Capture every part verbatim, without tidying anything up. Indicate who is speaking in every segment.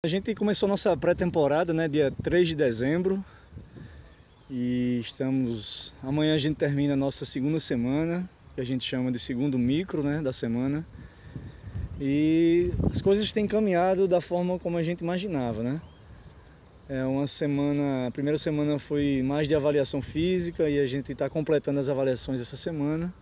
Speaker 1: A gente começou nossa pré-temporada, né, dia três de dezembro, e estamos... Amanhã a gente termina a nossa segunda semana, que a gente chama de segundo micro, né, da semana. E as coisas têm caminhado da forma como a gente imaginava, né? É uma semana, a primeira semana foi mais de avaliação física e a gente está completando as avaliações essa semana.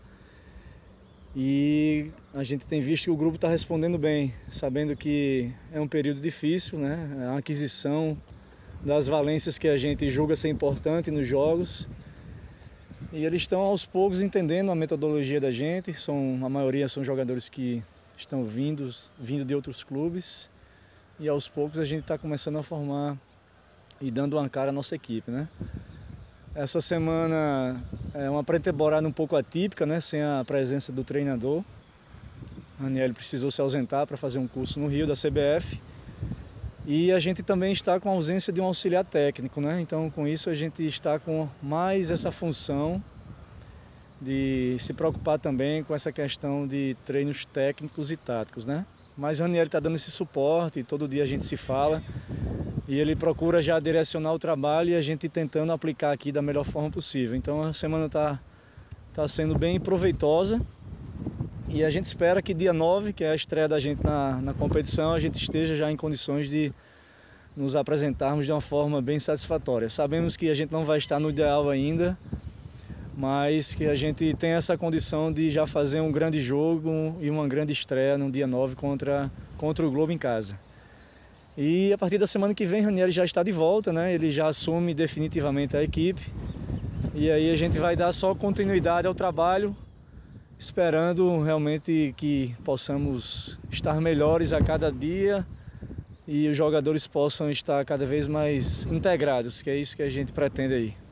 Speaker 1: E a gente tem visto que o grupo está respondendo bem, sabendo que é um período difícil, né? A aquisição das valências que a gente julga ser importante nos jogos. E eles estão aos poucos entendendo a metodologia da gente, são, a maioria são jogadores que estão vindos, vindo de outros clubes. E aos poucos a gente está começando a formar e dando uma cara à nossa equipe, né? Essa semana é uma pré-temporada um pouco atípica, né? Sem a presença do treinador. A Aniele precisou se ausentar para fazer um curso no Rio da C B F. E a gente também está com a ausência de um auxiliar técnico, né? Então, com isso, a gente está com mais essa função de se preocupar também com essa questão de treinos técnicos e táticos, né? Mas a Aniele está dando esse suporte, todo dia a gente se fala. E ele procura já direcionar o trabalho e a gente tentando aplicar aqui da melhor forma possível. Então a semana está tá sendo bem proveitosa e a gente espera que dia nove, que é a estreia da gente na, na competição, a gente esteja já em condições de nos apresentarmos de uma forma bem satisfatória. Sabemos que a gente não vai estar no ideal ainda, mas que a gente tem essa condição de já fazer um grande jogo e uma grande estreia no dia nove contra, contra o Globo em casa. E a partir da semana que vem, Ranieri já está de volta, né? Ele já assume definitivamente a equipe. E aí a gente vai dar só continuidade ao trabalho, esperando realmente que possamos estar melhores a cada dia e os jogadores possam estar cada vez mais integrados, que é isso que a gente pretende aí.